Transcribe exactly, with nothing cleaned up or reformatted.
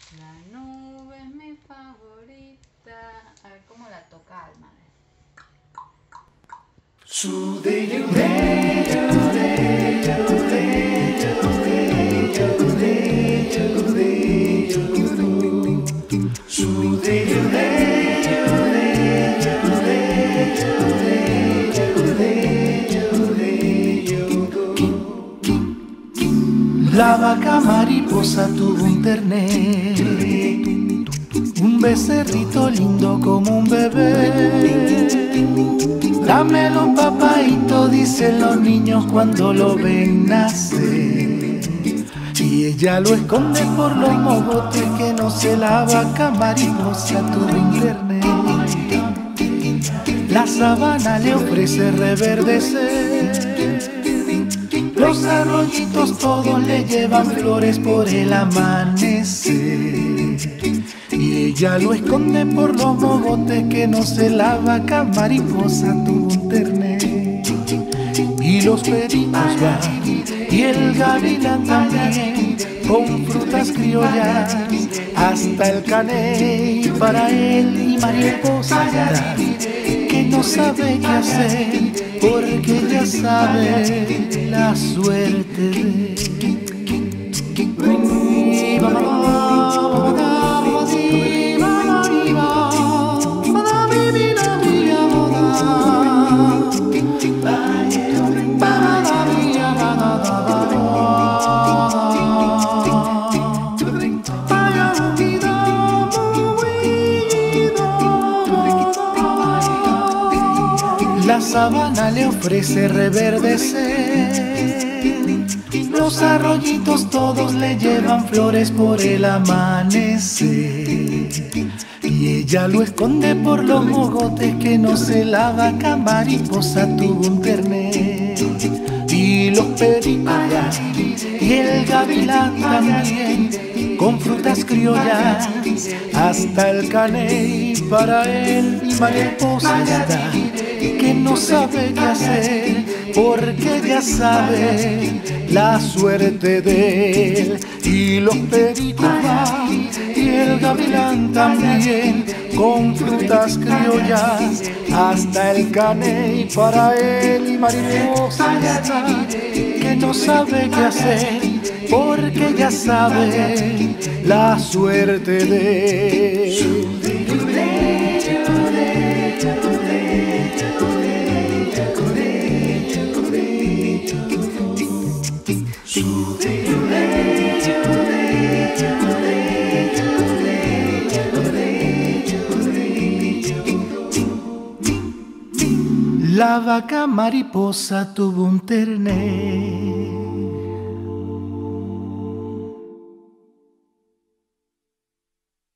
La nube es mi favorita. A ver cómo la toca Alma. La vaca mariposa tuvo un ternero, un becerrito lindo como un bebé. Dámelo, papaito, dicen los niños cuando lo ven nacer. Y ella lo esconde por los mogotes que no sé, la vaca mariposa tuvo un ternero. La sabana le ofrece reverdecer. Los arroyitos todos le llevan flores por el amanecer. Y ella lo esconde por los mogotes que no sé, la vaca mariposa tuvo un ternero. Y los pericos van y el gavilán también, con frutas criollas hasta el caney para él y mariposa anda, que no sabe qué hacer porque ya sabe la suerte de la sabana le ofrece reverdecer. Los arroyitos todos le llevan flores por el amanecer. Y ella lo esconde por los mogotes que no sé, la vaca mariposa tuvo un ternero. Y los pericos y el gavilán también, con frutas criollas hasta el caney para él y mariposa está, que no sabe qué hacer porque ya sabe la suerte de él. Y los pericos van y el gavilán también, con frutas criollas hasta el caney para él y mariposa está, que no sabe qué hacer porque ya sabe la suerte de él. La vaca mariposa tuvo un ternero.